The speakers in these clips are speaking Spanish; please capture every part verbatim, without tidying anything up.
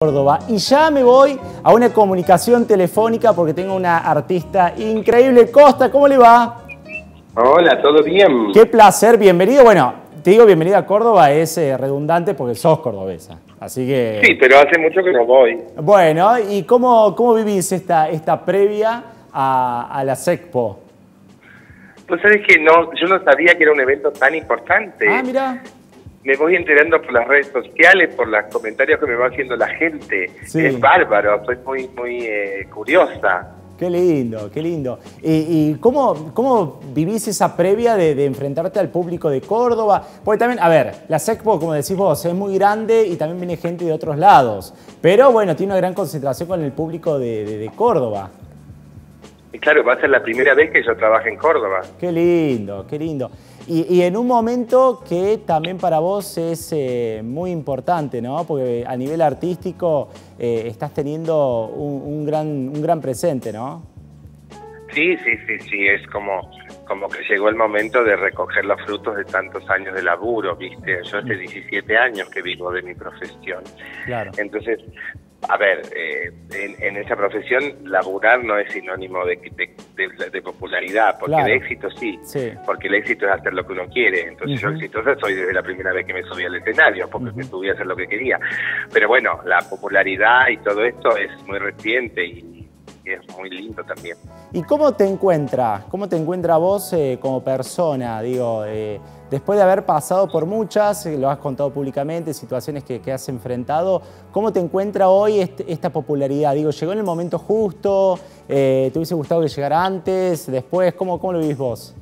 Córdoba. Y ya me voy a una comunicación telefónica porque tengo una artista increíble. Costa, ¿cómo le va? Hola, ¿todo bien? Qué placer, bienvenido. Bueno, te digo bienvenida a Córdoba, es eh, redundante porque sos cordobesa. Así que... Sí, pero hace mucho que no voy. Bueno, ¿y cómo, cómo vivís esta, esta previa a, a la SECPO? Pues sabés que no, yo no sabía que era un evento tan importante. Ah, mira. Me voy enterando por las redes sociales, por los comentarios que me va haciendo la gente. Sí. Es bárbaro, soy muy, muy eh, curiosa. Qué lindo, qué lindo. ¿Y, y cómo, cómo vivís esa previa de, de enfrentarte al público de Córdoba? Porque también, a ver, la SECPO, como decís vos, es muy grande y también viene gente de otros lados. Pero bueno, tiene una gran concentración con el público de, de, de Córdoba. Y claro, va a ser la primera vez que yo trabaje en Córdoba. Qué lindo, qué lindo. Y, y en un momento que también para vos es eh, muy importante, ¿no? Porque a nivel artístico eh, estás teniendo un, un, gran, un gran presente, ¿no? Sí, sí, sí, sí, es como, como que llegó el momento de recoger los frutos de tantos años de laburo, ¿viste? Yo hace diecisiete años que vivo de mi profesión. Claro. Entonces, a ver, eh, en, en esa profesión laburar no es sinónimo de, de, de, de popularidad, porque Claro. de éxito sí, Sí. porque el éxito es hacer lo que uno quiere. Entonces Uh-huh. yo exitosa soy desde la primera vez que me subí al escenario, porque Uh-huh. me subí a hacer lo que quería. Pero bueno, la popularidad y todo esto es muy reciente y y es muy lindo también. ¿Y cómo te encuentra? ¿Cómo te encuentra vos eh, como persona? Digo, eh, después de haber pasado por muchas, eh, lo has contado públicamente, situaciones que, que has enfrentado, ¿cómo te encuentra hoy este, esta popularidad? Digo, ¿llegó en el momento justo? Eh, ¿Te hubiese gustado que llegara antes? ¿Después? ¿Cómo, cómo lo vivís vos?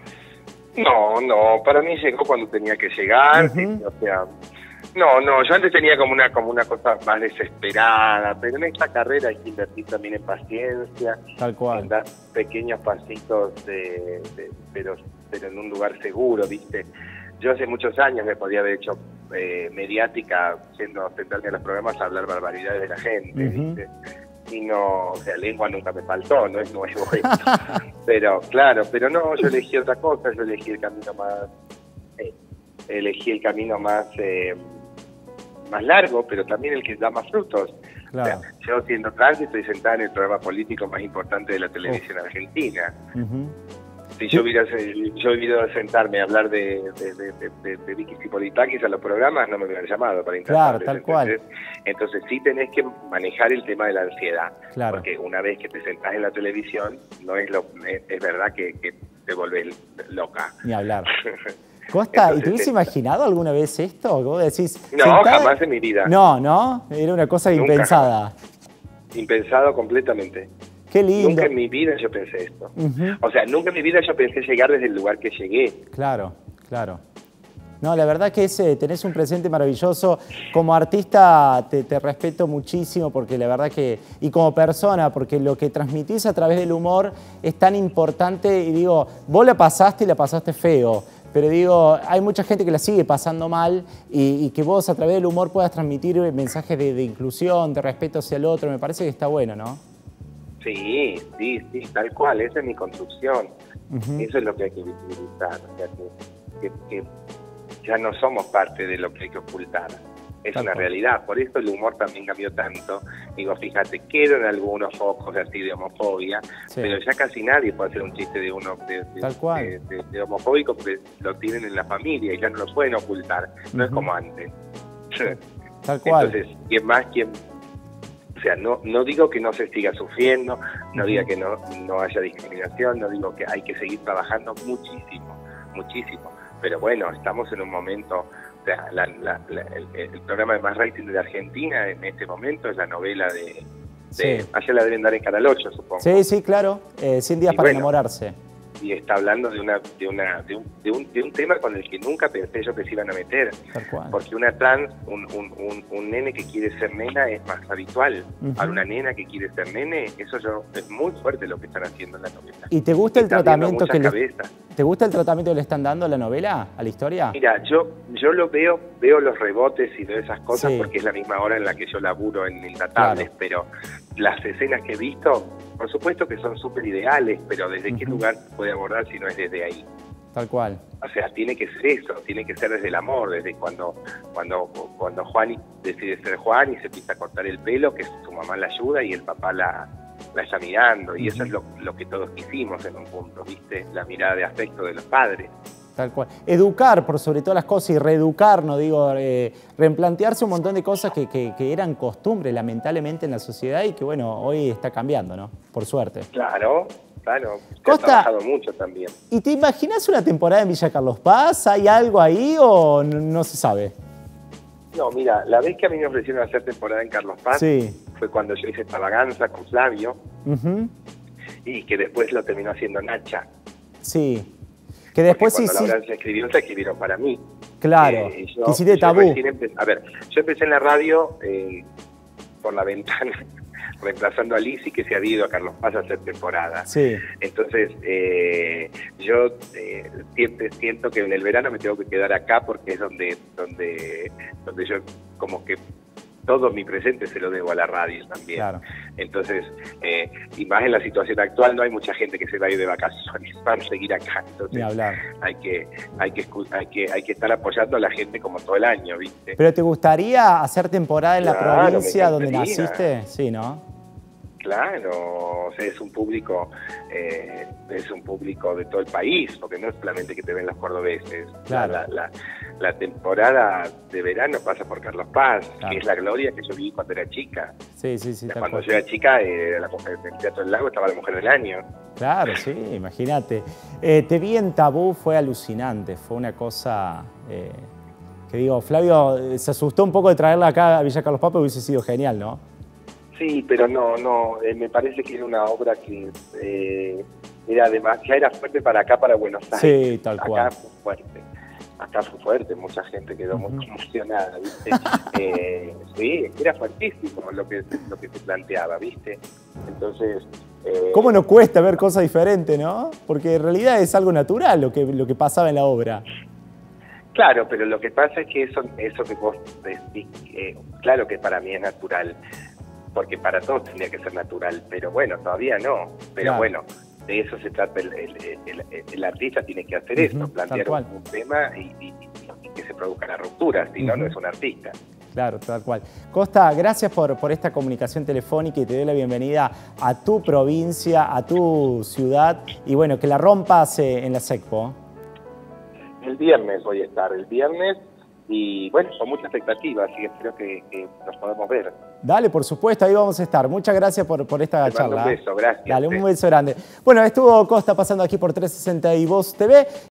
No, no, para mí llegó cuando tenía que llegar, Uh-huh. o sea... No, no, yo antes tenía como una como una cosa más desesperada, pero en esta carrera hay que invertir también en paciencia, Tal cual. en dar pequeños pasitos, de, de, pero pero en un lugar seguro, ¿viste? Yo hace muchos años me podía haber hecho eh, mediática, siendo a sentarme a los programas a hablar barbaridades de la gente, Uh-huh. ¿viste? Y no, o sea, lengua nunca me faltó, no es nuevo esto. Pero, claro, pero no, yo elegí otra cosa, yo elegí el camino más... Eh, elegí el camino más... Eh, más largo, pero también el que da más frutos. Claro. O sea, yo siendo trans estoy sentada en el programa político más importante de la televisión oh. argentina. Uh-huh. Si yo hubiera yo hubiera sentarme a hablar de, de, de, de, de, de Vicky Cipolitakis a los programas, no me hubieran llamado para intentar. Claro, tal cual. Entonces sí tenés que manejar el tema de la ansiedad. Claro. Porque una vez que te sentás en la televisión, no es lo es, es verdad que, que te volvés loca. Ni hablar. Costa, ¿y te hubiese imaginado alguna vez esto? Vos decís, no, sentada... jamás en mi vida. No, ¿no? Era una cosa Nunca, impensada. Jamás. Impensado completamente. Qué lindo. Nunca en mi vida yo pensé esto. Uh-huh. O sea, nunca en mi vida yo pensé llegar desde el lugar que llegué. Claro, claro. No, la verdad que es, eh, tenés un presente maravilloso. Como artista te, te respeto muchísimo porque la verdad que... Y como persona, porque lo que transmitís a través del humor es tan importante. Y digo, vos la pasaste y la pasaste feo. Pero digo, hay mucha gente que la sigue pasando mal y, y que vos a través del humor puedas transmitir mensajes de, de inclusión, de respeto hacia el otro. Me parece que está bueno, ¿no? Sí, sí, sí, tal cual. Esa es mi construcción. Uh-huh. Eso es lo que hay que visibilizar. O sea, que, que, que ya no somos parte de lo que hay que ocultar. Es Tal una cual. realidad. Por eso el humor también cambió tanto. Digo, fíjate, quedan algunos focos así de homofobia, sí. pero ya casi nadie puede hacer un chiste de uno de, de, Tal cual. de, de, de homofóbico porque lo tienen en la familia y ya no lo pueden ocultar. No uh-huh. es como antes. Tal cual. Entonces, ¿quién más, quién? O sea, no, no digo que no se siga sufriendo, no uh-huh. diga que no, no haya discriminación, no digo que hay que seguir trabajando muchísimo, muchísimo. Pero bueno, estamos en un momento... O sea, la, la, la, el, el programa de más rating de la Argentina en este momento es la novela de... de sí. Ayer la deben dar en Canal ocho, supongo. Sí, sí, claro. Eh, cien días y para bueno, enamorarse. Y está hablando de una de una de un, de un, de un tema con el que nunca pensé yo que se iban a meter. Tal cual. Porque una trans, un, un, un, un nene que quiere ser nena es más habitual. Uh-huh. Para una nena que quiere ser nene, eso yo es muy fuerte lo que están haciendo en la novela. ¿Y te gusta y el tratamiento que le, te gusta el tratamiento que le están dando a la novela, a la historia? Mira, yo yo lo veo, veo los rebotes y veo esas cosas sí. porque es la misma hora en la que yo laburo en Intratables, claro. pero las escenas que he visto, por supuesto que son súper ideales, pero ¿desde uh-huh. qué lugar puede abordar si no es desde ahí? Tal cual. O sea, tiene que ser eso, tiene que ser desde el amor, desde cuando cuando cuando Juan decide ser Juan y se empieza a cortar el pelo, que su mamá la ayuda y el papá la, la está mirando. Y uh-huh. eso es lo, lo que todos quisimos en un punto, ¿viste? La mirada de afecto de los padres. Tal cual. Educar por sobre todas las cosas y reeducar, no digo, eh, replantearse un montón de cosas que, que, que eran costumbre, lamentablemente, en la sociedad y que, bueno, hoy está cambiando, ¿no? Por suerte. Claro. Claro, se Costa, ha trabajado mucho también. ¿Y te imaginas una temporada en Villa Carlos Paz? ¿Hay algo ahí o no, no se sabe? No, mira, la vez que a mí me ofrecieron hacer temporada en Carlos Paz sí. fue cuando yo hice Extravaganza con Flavio uh-huh. y que después lo terminó haciendo Nacha. Sí, que después sí. Cuando sí. la se escribió, se escribieron para mí. Claro, eh, yo, hiciste Tabú. Empecé, a ver, yo empecé en la radio eh, por la ventana, reemplazando a Lizzy, que se había ido a Carlos Paz a hacer temporada. Sí. Entonces, eh, yo eh, siento, siento que en el verano me tengo que quedar acá porque es donde, donde, donde yo como que todo mi presente se lo debo a la radio también. Claro. Entonces, eh, y más en la situación actual, no hay mucha gente que se va a ir de vacaciones para seguir acá. Entonces, Ni hablar. Hay que, hay que, hay que, hay que estar apoyando a la gente como todo el año, ¿viste? ¿Pero te gustaría hacer temporada en claro, la provincia donde naciste? Sí, ¿no? Claro, o sea, es un público, eh, es un público de todo el país, porque no es solamente que te ven los cordobeses. Claro. La, la, la temporada de verano pasa por Carlos Paz, claro. que es la gloria que yo viví cuando era chica. Sí, sí, sí. O sea, cuando yo era chica, eh, la mujer, en el Teatro del Lago estaba la Mujer del Año. Claro, sí, imagínate. Eh, te vi en Tabú, fue alucinante, fue una cosa eh, que digo, Flavio se asustó un poco de traerla acá a Villa Carlos Paz, pero hubiese sido genial, ¿no? Sí, pero no, no, eh, me parece que era una obra que eh, era demasiado, era fuerte para acá, para Buenos Aires. Sí, tal cual. Acá fue fuerte, acá fue fuerte, mucha gente quedó muy conmocionada, ¿viste? eh, sí, era fuertísimo lo que, lo que se planteaba, ¿viste? Entonces... Eh, ¿Cómo nos cuesta ver cosas diferentes, no? Porque en realidad es algo natural lo que, lo que pasaba en la obra. Claro, pero lo que pasa es que eso, eso que vos decís, eh, claro que para mí es natural, porque para todos tendría que ser natural, pero bueno, todavía no. Pero claro. bueno, de eso se trata, el, el, el, el, el artista tiene que hacer uh-huh, eso, plantear un, un tema y, y, y que se produzca la ruptura, si uh-huh. no, no es un artista. Claro, tal cual. Costa, gracias por, por esta comunicación telefónica y te doy la bienvenida a tu provincia, a tu ciudad y bueno, que la rompas eh, en la SECPO. El viernes voy a estar, el viernes. Y bueno, con mucha expectativa, así que espero que, que nos podamos ver. Dale, por supuesto, ahí vamos a estar. Muchas gracias por, por esta Te charla. mando un beso, gracias. Dale, un beso grande. Bueno, estuvo Costa pasando aquí por trescientos sesenta y Voz T V.